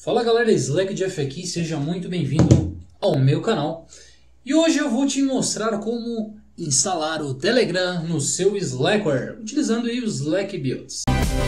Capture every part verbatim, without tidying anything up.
Fala galera, Slack Jeff aqui, seja muito bem-vindo ao meu canal. E hoje eu vou te mostrar como instalar o Telegram no seu Slackware, utilizando aí o Slack Builds.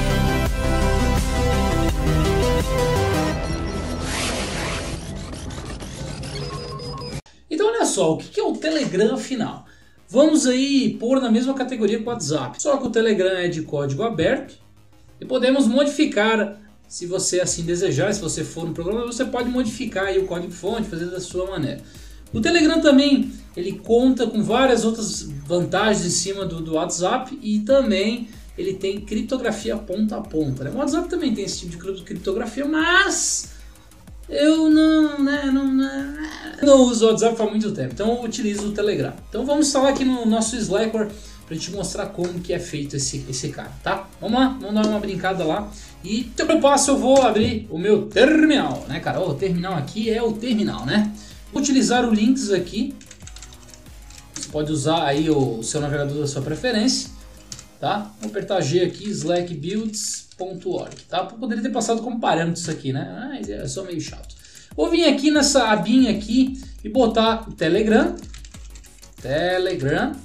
Então olha só, o que é o Telegram afinal? Vamos aí pôr na mesma categoria que o WhatsApp, só que o Telegram é de código aberto e podemos modificar. Se você assim desejar, se você for no programa, você pode modificar aí o código-fonte, fazer da sua maneira. O Telegram também, ele conta com várias outras vantagens em cima do, do WhatsApp e também ele tem criptografia ponta a ponta. Né? O WhatsApp também tem esse tipo de criptografia, mas eu não, né, não, não, não uso o WhatsApp há muito tempo, então eu utilizo o Telegram. Então vamos instalar aqui no nosso Slackware para te mostrar como que é feito esse, esse cara, tá? Vamos lá, vamos dar uma brincada lá. E pelo passo eu vou abrir o meu terminal, né, cara? O terminal aqui é o terminal, né? Vou utilizar o links aqui. Você pode usar aí o seu navegador da sua preferência, tá? Vou apertar G aqui, slack builds ponto org, tá? Poderia ter passado como parâmetro isso aqui, né? Mas é só meio chato. Vou vir aqui nessa abinha aqui e botar o Telegram. Telegram.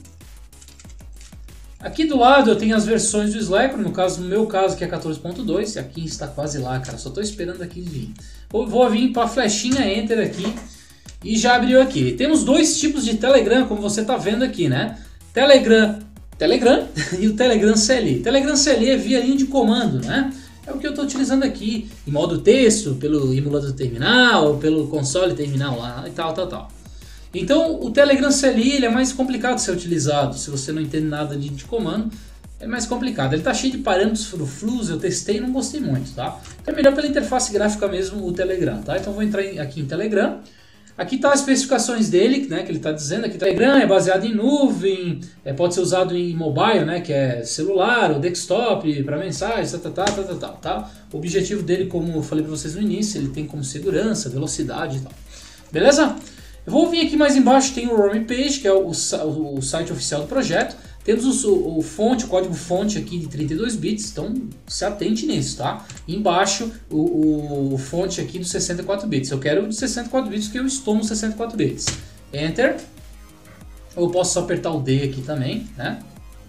Aqui do lado eu tenho as versões do Slack, no caso, no meu caso que é quatorze ponto dois, e aqui está quase lá, cara, só estou esperando aqui vir. Vou, vou vir para a flechinha Enter aqui e já abriu aqui. Temos dois tipos de Telegram, como você está vendo aqui, né? Telegram, Telegram e o Telegram C L I. Telegram C L I é via linha de comando, né? É o que eu estou utilizando aqui, em modo texto, pelo emulador terminal, pelo console terminal lá e tal, tal, tal. Então o Telegram C L I ele é mais complicado de ser utilizado, se você não entende nada de, de comando, é mais complicado. Ele está cheio de parâmetros fruflus, eu testei e não gostei muito, tá? Então é melhor pela interface gráfica mesmo o Telegram, tá? Então vou entrar em, aqui em Telegram. Aqui tá as especificações dele, né, que ele está dizendo aqui. Telegram é baseado em nuvem, é, pode ser usado em mobile, né, que é celular, ou desktop, para mensagens, tá, tá, tá, tá, tá, tá. O objetivo dele, como eu falei para vocês no início, ele tem como segurança, velocidade e tal. Beleza? Eu vou vir aqui mais embaixo, tem o ROM page, que é o, o, o site oficial do projeto. Temos o, o fonte, o código fonte aqui de trinta e dois bits, então se atente nisso, tá? E embaixo o, o, o fonte aqui dos sessenta e quatro bits. Eu quero o de sessenta e quatro bits porque eu estou no sessenta e quatro bits. Enter. Eu posso só apertar o D aqui também, né?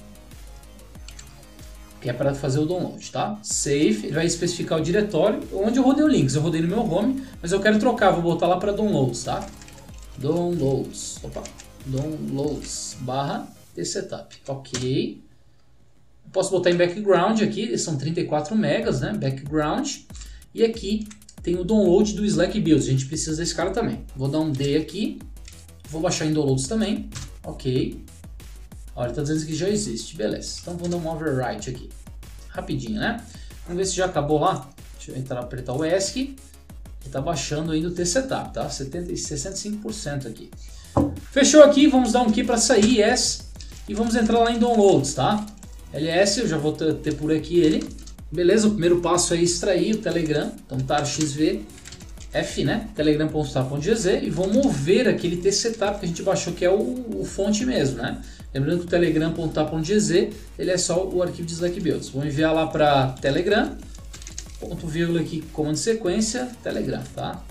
Que é para fazer o download, tá? Save, ele vai especificar o diretório onde eu rodei o links. Eu rodei no meu home, mas eu quero trocar, vou botar lá para downloads, tá? Downloads, opa, downloads, barra tsetup, ok. Posso botar em background aqui, são trinta e quatro megas, né, background. E aqui tem o download do Slack Builds, a gente precisa desse cara também. Vou dar um D aqui, vou baixar em downloads também, ok. Olha, ele está dizendo que já existe, beleza. Então vou dar um overwrite aqui, rapidinho, né. Vamos ver se já acabou lá, deixa eu entrar, apertar o ESC. Está baixando ainda o tsetup, tá? setenta, sessenta e cinco por cento aqui. Fechou aqui, vamos dar um key para sair, yes. E vamos entrar lá em downloads, tá? L S, eu já vou ter por aqui ele. Beleza, o primeiro passo é extrair o Telegram. Então tar xv f, né? telegram ponto tar ponto g z e vou mover aquele tsetup que a gente baixou, que é o, o fonte mesmo, né? Lembrando que o telegram ponto tar ponto g z ele é só o arquivo de Slack Builds. Vou enviar lá para Telegram. Ponto vírgula aqui, comando sequência, Telegram, tá?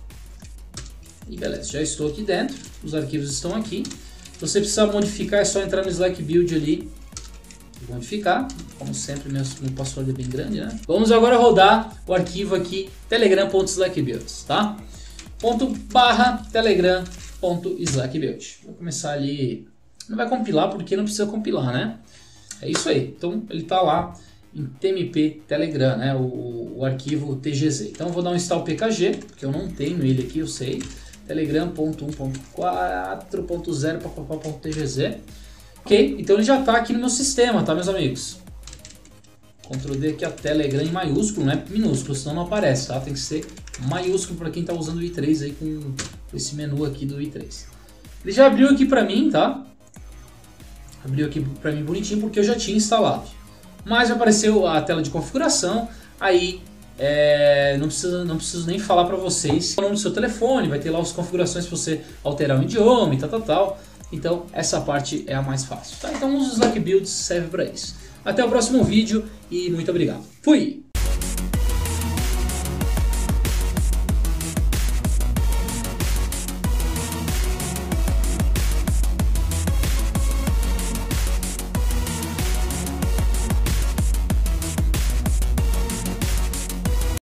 E beleza, já estou aqui dentro, os arquivos estão aqui. Se você precisar modificar, é só entrar no Slack Build ali e modificar. Como sempre, meu, meu password é bem grande, né? Vamos agora rodar o arquivo aqui, telegram ponto slack builds, tá? Ponto barra telegram ponto slack build. Vou começar ali, não vai compilar porque não precisa compilar, né? É isso aí, então ele tá lá em T M P Telegram, né, o, o arquivo T G Z. Então eu vou dar um install P K G, porque eu não tenho ele aqui, eu sei. telegram ponto um ponto quatro ponto zero ponto T G Z. Ok, então ele já está aqui no meu sistema, tá, meus amigos? Ctrl D aqui, a Telegram em maiúsculo, não é minúsculo, senão não aparece, tá? Tem que ser maiúsculo para quem está usando o i três aí com esse menu aqui do i três. Ele já abriu aqui para mim, tá? Abriu aqui para mim bonitinho porque eu já tinha instalado. Mas apareceu a tela de configuração, aí é, não, precisa, não preciso nem falar para vocês o nome do seu telefone, vai ter lá as configurações para você alterar o idioma e tal, tal, tal. Então essa parte é a mais fácil, tá? Então os Slack Builds servem para isso. Até o próximo vídeo e muito obrigado. Fui!